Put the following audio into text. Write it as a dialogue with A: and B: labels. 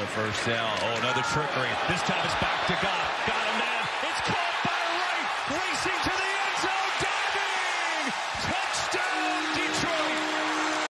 A: the first down. Oh, another trickery. This time it's back to Goff. Got him, man. It's caught by Wright. Racing